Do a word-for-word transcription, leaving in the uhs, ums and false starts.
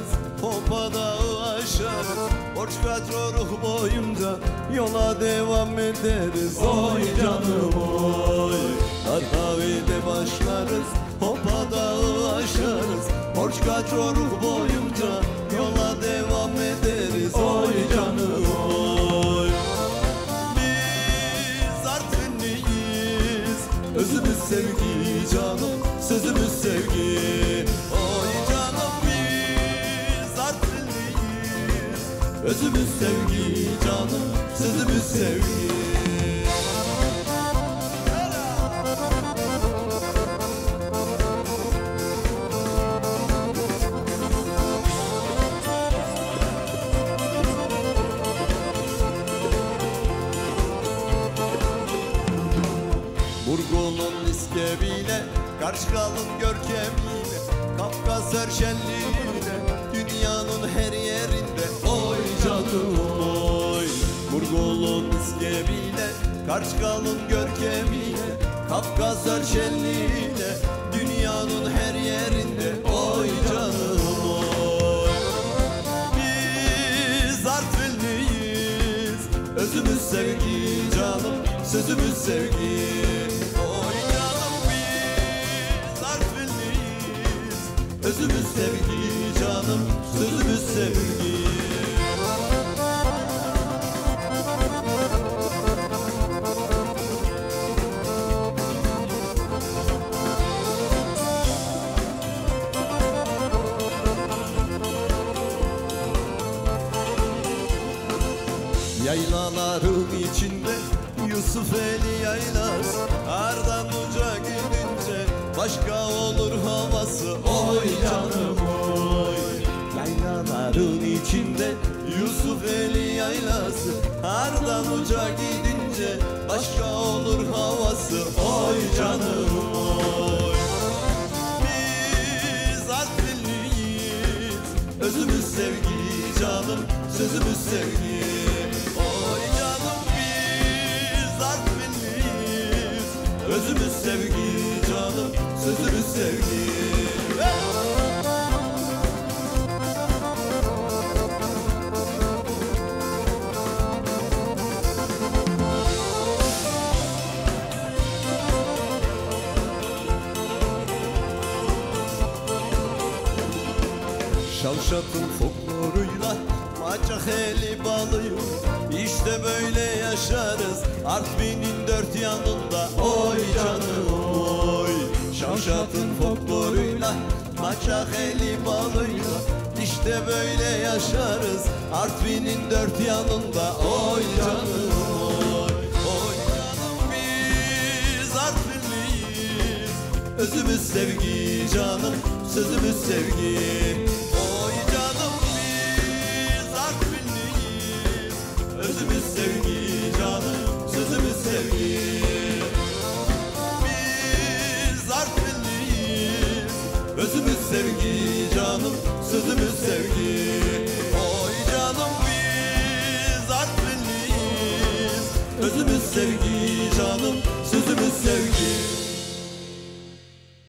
yaşarız, Hopa dağı aşarız. Borç kaçoruk boyunca yola devam ederiz. Oy canım oy, Ardavi'de başlarız, Hopa dağı aşarız. Borç kaçoruk boyunca yola devam ederiz. Oy canım oy. Biz Artvinliyiz, özümüz sevgi canım, sözümüz sevgi. Oy canım biz Artvinliyiz, özümüz sevgi canım, sözümüz sevgi. Burgun'un iskemine, Karşıyaka'nın görkemiyle, Kafkas şenliğiyle, dünyanın her yerinde. Oy canım oy. Burgun'un iskemine, Karşıyaka'nın görkemiyle, Kafkas şenliğiyle, dünyanın her yerinde. Oy canım oy. Biz Artvinliyiz, özümüz sevgi canım, sözümüz sevgi. Oy canım biz Artvinliyiz, özümüz sevgi canım, sözümüz sevgi. Yaylaların içinde Yusufeli yaylası, Ardan uca gidince başka olur havası. Oy canım oy. Yaylaların içinde Yusufeli yaylası, Ardan uca gidince başka olur havası. Oy canım oy. Biz Artvinliyiz, özümüz sevgi canım, sözümüz sevgi. Oy canım biz Artvinliyiz, özümüz sevgi canım, sözümüz sevgi. Şavşat'ın folkloruyla Maçakeli balıyım, İşte böyle yaşarız Artvin'in dört yanında. Oy canım oy. Şavşat'ın folkloruyla Maçakeli balıyla, İşte böyle yaşarız Artvin'in dört yanında. Oy canım oy. Oy canım biz Artvinliyiz, özümüz sevgi canım, sözümüz sevgi. Oy canım biz Artvinliyiz, özümüz sevgi canım, sözümüz sevgi. Biz Artvinliyiz, özümüz sevgi canım, sözümüz sevgi. Oy canım biz Artvinliyiz, özümüz sevgi canım, sözümüz sevgi.